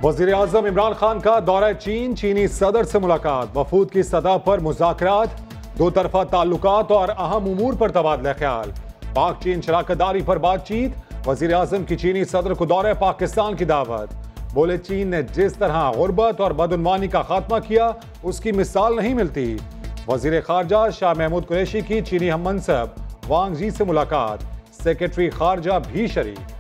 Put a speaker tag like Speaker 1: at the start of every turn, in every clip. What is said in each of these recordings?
Speaker 1: वज़ीर आज़म इमरान खान का दौरा चीन, चीनी सदर से मुलाकात, वफूद की सतह पर मुज़ाकरात, दो तरफा ताल्लुकात और अहम उमूर पर तबादला ख्याल। पाक चीन शराकतदारी पर बातचीत, वज़ीर आज़म की चीनी सदर को दौरे पाकिस्तान की दावत। बोले चीन ने जिस तरह गुर्बत और बदउनवानी का खात्मा किया उसकी मिसाल नहीं मिलती। वज़ीर खारजा शाह महमूद कुरैशी की चीनी हममनसब वांग जी से मुलाकात, सेक्रेटरी खारजा भी शरीक।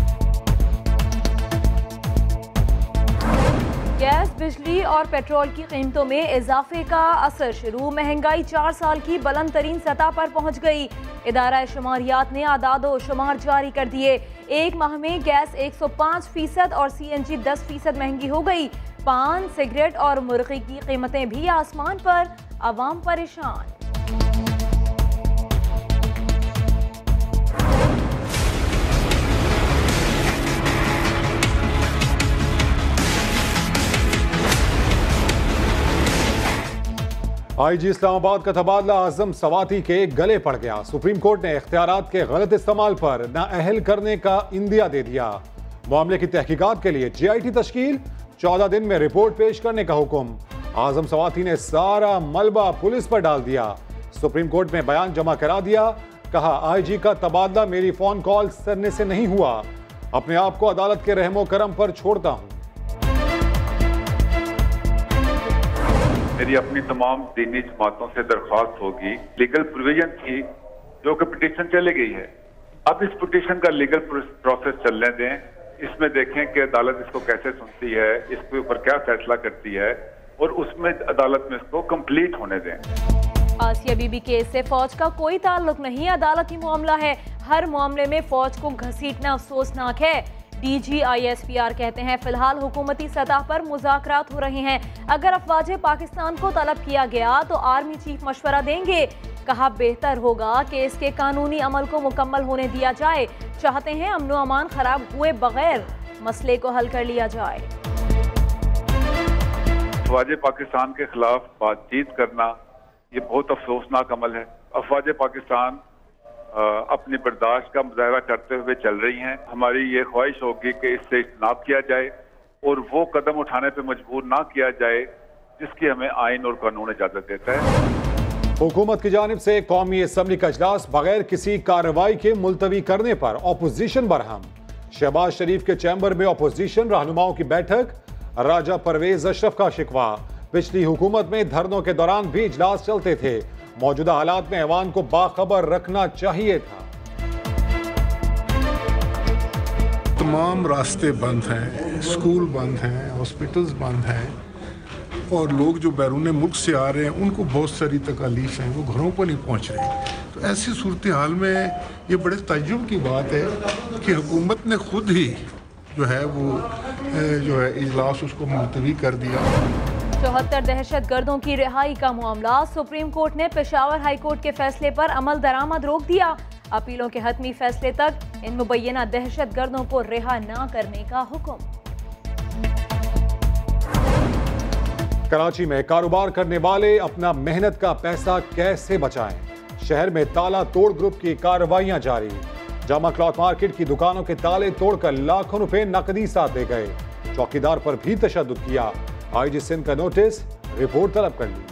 Speaker 2: गैस, बिजली और पेट्रोल की कीमतों में इजाफे का असर शुरू, महंगाई 4 साल की बुलंद तरीन सतह पर पहुंच गई। इदारा शुमारियात ने आदादो शुमार जारी कर दिए। एक माह में गैस 105% और CNG 10% महंगी हो गई। पान, सिगरेट और मुर्गी की कीमतें भी आसमान पर, आवाम परेशान।
Speaker 1: IG इस्लामाबाद का तबादला आजम सवाती के गले पड़ गया। सुप्रीम कोर्ट ने इख्तियारात के गलत इस्तेमाल पर नाअहल करने का इंदिया दे दिया। मामले की तहकीकात के लिए GIT तश्कील, 14 दिन में रिपोर्ट पेश करने का हुक्म। आजम सवाती ने सारा मलबा पुलिस पर डाल दिया। सुप्रीम कोर्ट में बयान जमा करा दिया। कहा IG का तबादला मेरी फोन कॉल करने से नहीं हुआ, अपने आप को अदालत के रहमो करम पर छोड़ता हूं।
Speaker 3: मेरी अपनी तमाम दीनी जमातों से दरख्वास्त होगी, लीगल प्रोविजन थी जो कि पिटीशन चली गई है, अब इस पिटीशन का लीगल प्रोसेस चलने दें। इसमें देखें कि अदालत इसको कैसे सुनती है, इसके ऊपर क्या फैसला करती है और उसमें अदालत में इसको कंप्लीट होने दें।
Speaker 2: आसिया बीबी केस से फौज का कोई ताल्लुक नहीं, अदालती मामला है। हर मामले में फौज को घसीटना अफसोसनाक है। DG ISPR कहते हैं फिलहाल हुकूमती सतह पर मुज़ाकरात हो रहे हैं। अगर अफवाज पाकिस्तान को तलब किया गया तो आर्मी चीफ मशवरा देंगे। कहा बेहतर होगा कि इसके कानूनी अमल को मुकम्मल होने दिया जाए। चाहते हैं अमन व अमान खराब हुए बगैर मसले को हल कर लिया जाए।
Speaker 3: अफवाज पाकिस्तान के खिलाफ बातचीत करना ये बहुत अफसोसनाक अमल है। अफवाज पाकिस्तान अपनी बर्दाश्त का मुजाहरा करते हुए चल रही हैं। हमारी ये ख्वाहिश होगी कि इससे इज्तनाब किया जाए और वो कदम उठाने पर मजबूर ना किया जाए जिसकी हमें आइन और कानून इजाजत देता है।
Speaker 1: हुकूमत की जानिब से कौमी असम्बली का इजलास बगैर किसी कार्रवाई के मुलतवी करने पर अपोजिशन बरहम। शहबाज शरीफ के चैम्बर में अपोजिशन रहनुमाओं की बैठक, राजा परवेज अशरफ का शिकवा। पिछली हुकूमत में धरनों के दौरान भी इजलास चलते थे, मौजूदा हालात में ऐवान को बाखबर रखना चाहिए था।
Speaker 4: तमाम रास्ते बंद हैं, स्कूल बंद हैं, हॉस्पिटल्स बंद हैं और लोग जो बैरून मुल्क से आ रहे हैं उनको बहुत सारी तकालीफ हैं, वो घरों पर नहीं पहुंच रहे। तो ऐसी सूरत हाल में ये बड़े ताज्जुब की बात है कि हुकूमत ने खुद ही जो है इजलास उसको मुलतवी कर दिया।
Speaker 2: 74 दहशत गर्दों की रिहाई का मामला, सुप्रीम कोर्ट ने पेशावर हाई कोर्ट के फैसले पर अमल दरामद रोक दिया। अपीलों के हतमी फैसले तक इन मुबैना दहशत गर्दों को रिहा न करने का हुक्म।
Speaker 1: कराची में कारोबार करने वाले अपना मेहनत का पैसा कैसे बचाएं? शहर में ताला तोड़ ग्रुप की कार्रवाइयां जारी। जामा क्लॉथ मार्केट की दुकानों के ताले तोड़कर लाखों रुपए नकदी साथ ले गए। चौकीदार पर भी तशद्दुद किया। IG सिंध का नोटिस, रिपोर्ट तलब कर ली।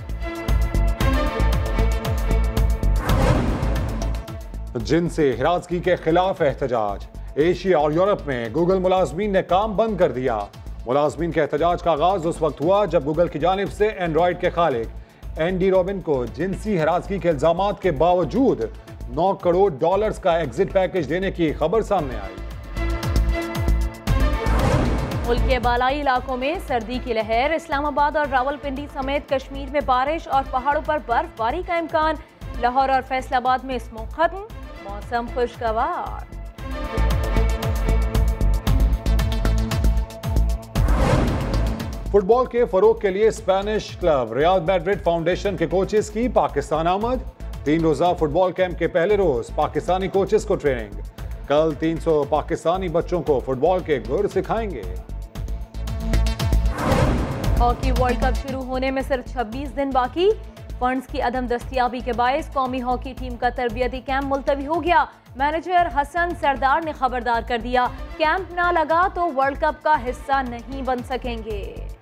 Speaker 1: जिनसे हिरासगी के खिलाफ एहतजाज। एशिया और यूरोप में गूगल मुलाजमीन ने काम बंद कर दिया। मुलाजमीन के एहतजाज का आगाज उस वक्त हुआ जब गूगल की जानिब से एंड्रॉइड के खालिक एंडी रॉबिन को जिनसी हिरासगी के इल्जामात के बावजूद $9 करोड़ का एग्जिट पैकेज देने की खबर सामने आई।
Speaker 2: मुल्क के बालाई इलाकों में सर्दी की लहर, इस्लामाबाद और रावलपिंडी समेत कश्मीर में बारिश और पहाड़ों पर बर्फबारी का इम्कान। लाहौर और फैसलाबाद में स्मोक खत्म, मौसम खुशगवार।
Speaker 1: फुटबॉल के फरोग के लिए Spanish club Real Madrid foundation के कोचेस की पाकिस्तान आमद। 3 रोजा फुटबॉल कैंप के पहले रोज पाकिस्तानी कोचेस को ट्रेनिंग। कल 300 पाकिस्तानी बच्चों को फुटबॉल के गुर सिखाएंगे।
Speaker 2: हॉकी वर्ल्ड कप शुरू होने में सिर्फ 26 दिन बाकी। फंड्स की अदम दस्तियाबी के बायस कौमी हॉकी टीम का तरबियती कैंप मुलतवी हो गया। मैनेजर हसन सरदार ने खबरदार कर दिया, कैंप ना लगा तो वर्ल्ड कप का हिस्सा नहीं बन सकेंगे।